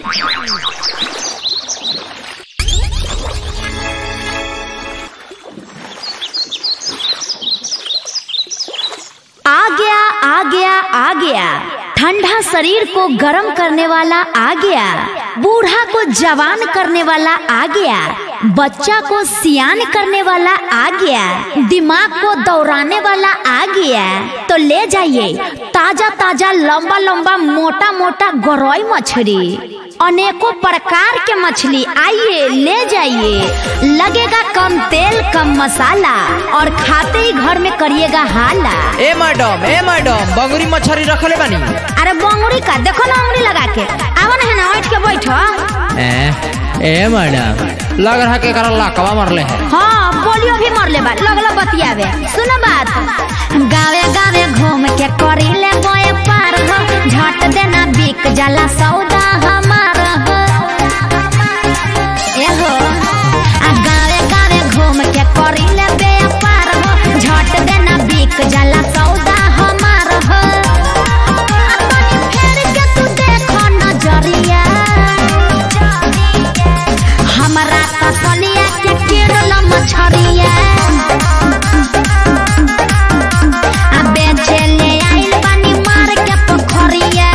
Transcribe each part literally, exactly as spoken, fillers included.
आ गया आ गया आ गया, ठंडा शरीर को गर्म करने वाला आ गया, बूढ़ा को जवान करने वाला आ गया, बच्चा को सियान करने वाला आ गया, दिमाग को दौड़ाने वाला आ गया। तो ले जाइए ताजा ताजा लंबा लंबा मोटा मोटा गरई मछली, अनेकों प्रकार के मछली, आइए ले जाइए। लगेगा कम तेल कम मसाला और खाते ही घर में करिएगा हाला। ए मैडम ए मैडम बंगुरी मछली रखले बानी। अरे बंगुरी का देखो ना, उंगली लगा के आवा ना, है ना उठ के बैठो। ए ए मैडम लग रहा के करा लाकवा मरले है। हाँ पोलियो भी मरले बा, लगला बतियावे। सुनो बात, गावे गावे घूम के करीले बोए पार हो, झट देना बिक जाला सौदा हमार हो। ए हो आ गावे गावे घूम के करीले बे पार हो, झट देना बिक जाला सौदा हमार हो। अपनी फेर के तू देखो नजरिया, हमारा तसलिया के किरल मछरिया, आ बेचे ले आइल बानी मार के पोखरिया।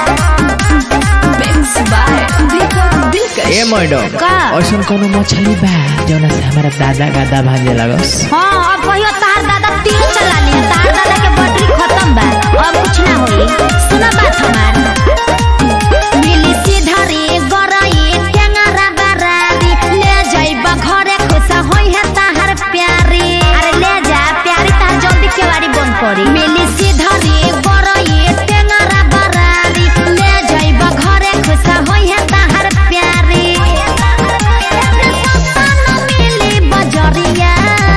ए मैडम ऐसन कोनो मछली बा जौना से हमारा दादा गादा भांजे लगस? हाँ अब कहियो तार दादा तीर चला ली, तार दादा के बैटरी खत्म बा, अब कुछ ना होई। सुना बात हमार, मिली सीधरी गरई टेंगरा बरारी, ले जाइबा घरे खुश होई है ताहर प्यारी। अरे ले जा प्यारी, तार जल्दी केवाड़ी बंद करी। मिली सीधरी गरई टेंगरा बरारी, ले जाइबा घरे खुश होई है ताहर प्यारी। मिली बजरिया,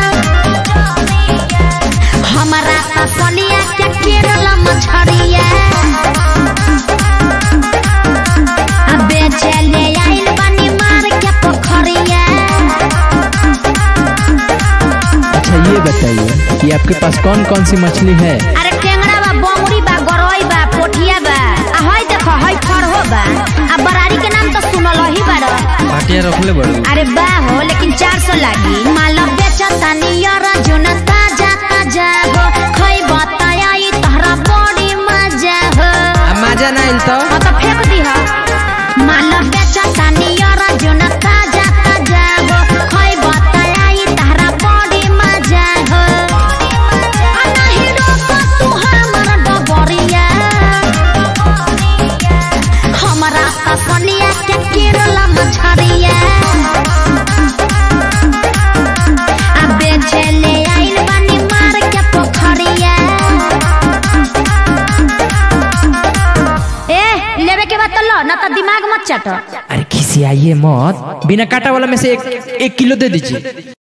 हमारा तसलिया के केरल मछरिया, आ बेचे ले आइल बानी मार के पोखरिया। अच्छा ये बताइए कि आपके पास कौन कौन सी मछली है? अरे टेंगरा बा, बंगुरी बा, गरई बा, पोठिया बा, आ हई देखो हई फरहो बा, आ बरारी के नाम तो सुनल ही बाड़। पाटिया रखले बड़ू? अरे बा हो, लेकिन चार सौ लागी। माल बेचता नियर जुन ताजा ताजा हो, खई बताई तहरा बड़ी मजा हो। मजा ना इल तो हाँ तो फेंक दी हा। माल बेचता नियर जुन ताजा ताजा हो, खई बताई तहरा बड़ी मजा हो। आ नहीं रोक तू हमर डबरिया, हमरा तसलिया के केरल मछरिया, आ बेचे ले आइल बानी मार के पोखरिया। ए लेवे के बाद तो लो, ना तो दिमाग मत चाटो। अरे खिसियाइए मत, बिना काटा वाला में से एक एक किलो दे दीजिए।